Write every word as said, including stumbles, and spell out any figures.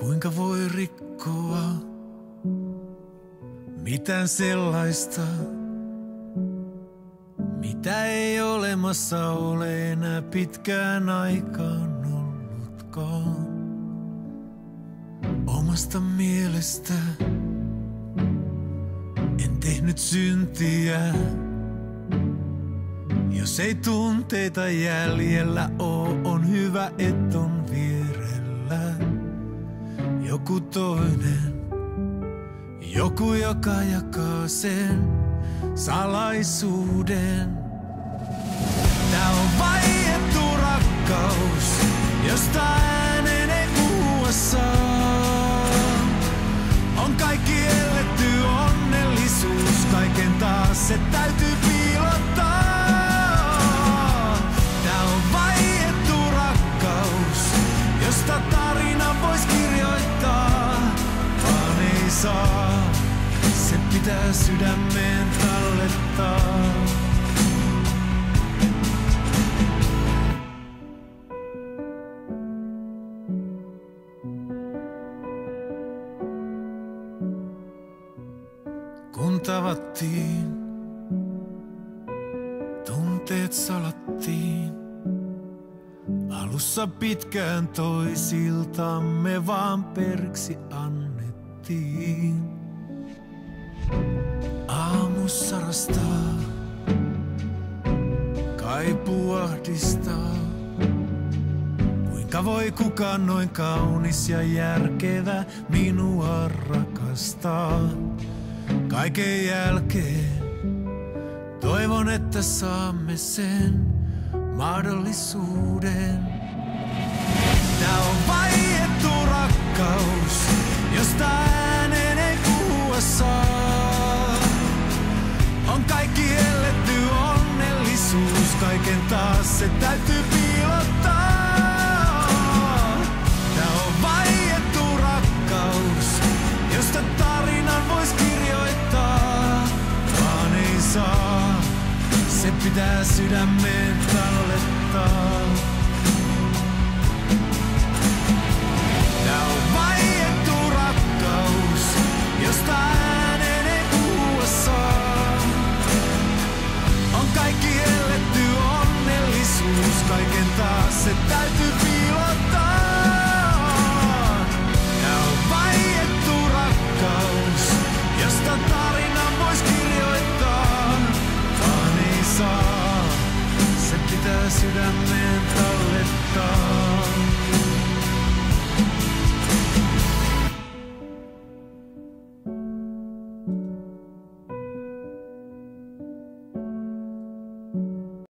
Kuinka voi rikkoa mitään sellaista, mitä ei olemassa ole enää pitkään aikaan ollutkaan. Omasta mielestä en tehnyt syntiä, jos ei tunteita jäljellä oo, on hyvä et on vierellä joku toinen, joku joka jakaa sen salaisuuden. Tää on vaiettu rakkaus, josta äänen ei puhua saa. On kaikki eletty onnellisuus, kaiken taas se täytyy piilottaa. Tää on vaiettu rakkaus, josta tarina vois kirjoittaa, vaan ei saa. Se pitää sydämeen tallettaa. Kun tavattiin, tunteet salattiin. Alussa pitkään toisiltamme vaan periksi annettiin. Aamussa rastaa, kaipuu ahdistaa. Kuinka voi kukaan noin kaunis ja järkevä minua rakastaa? Kaiken jälkeen toivon, että saamme sen mahdollisuuden. Tää on vaiettu rakkaus, josta ääneen ei puhua saa. On kaikki eletty onnellisuus, kaiken taas se täytyy piilottaa. Tää on vaiettu rakkaus, josta tarinan vois kirjoittaa, vaan ei saa. Se pitää sydämeen tallettaa. Tää on vaiettu rakkaus, josta ääneen ei puhua saa. On kaikki eletty onnellisuus, kaiken taas se täytyy piilottaa. Tää on vaiettu rakkaus, josta tarinan vois kirjoittaa, vaan ei saa. Se pitää sydämeen